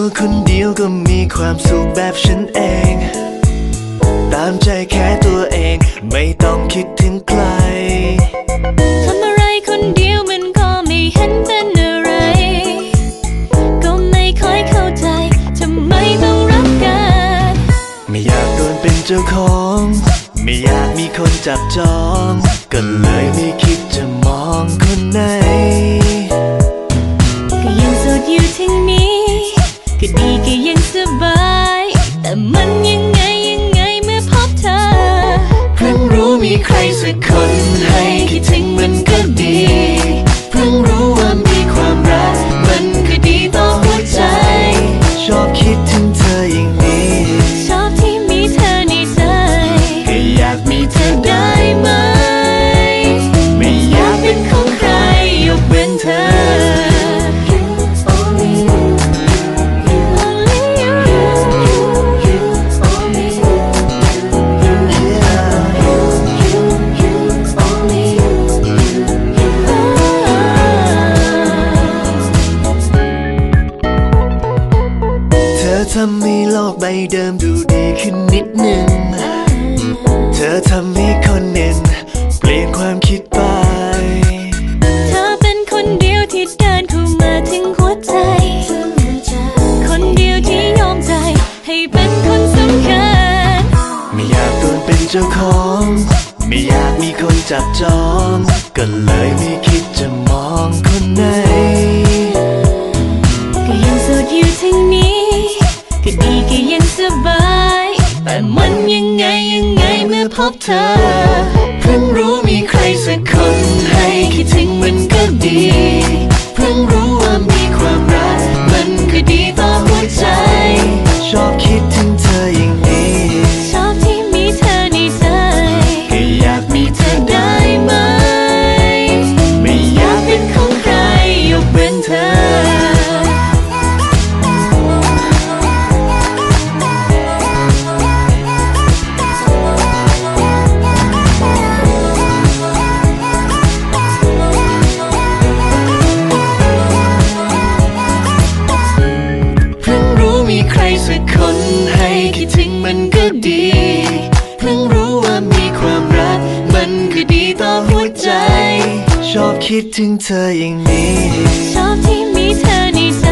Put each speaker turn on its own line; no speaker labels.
คนเดียวก็มีความสุขแบบฉันเองตามใจแค่ตัวเองไม่ต้องคิดถึงใคร
ทำอะไรคนเดียวมันก็ไม่เห็นเป็นอะไรก็ไม่ค่อยเข้าใจทำไมต้องรักกัน
ไม่อยากโดนเป็นเจ้าของไม่อยากมีคนจับจองก็เลยไม่คิดจะมองคนไหน
ก็ยังโสดอยู่ทั้งนี้ก็ดีก็ยังสบายแต่มันยังไงเมื่อพบเธอ
เพิ่งรู้มีใครสักคนให้คิดถึงมันก็ดีเพิ่งรู้ว่ามีความรักมันก็ดีต่อหัวใจชอบคิดถึงเธออย่างนี้
ชอบที่มีเธอในใจ
ก็อยากมีเธอได้ไหมไม่อยากเป็นของใครยกเว้นเธอทำให้โลกใบเดิมดูดีขึ้นนิดหนึ่งเธอทำให้คนหนึ่งเปลี่ยนความคิดไป
เธอเป็นคนเดียวที่เดินเข้ามาถึงหัวใจคนเดียวที่ยอมใจให้เป็นคนสำคัญ
ไม่อยากโดนเป็นเจ้าของไม่อยากมีคนจับจองก็เลยไม่คิดจะมองคนไหน
ก็ยังโสดอยู่ทั้งนี้ก็ดีก็ยังสบายแต่มันยังไงเมื่อพบเธอ
เพิ่งรู้มีใครสักคนให้คิดถึงมันก็ดีเพิ่งรู้ว่ามีความรักมันก็ดีต่อหัวใจชอบคิดถึงเธออย่างนี้
ชอบที่มีเธอในใจ
ก็อยากมีเธอได้ไหมไม่อยากเป็นของใครยกเว้นเธอใครสักคนให้คิดถึงมันก็ดีเพิ่งรู้ว่ามีความรักมันก็ดีต่อหัวใจชอบคิดถึงเธออย่างนี้
ชอบที่มีเธอในใจ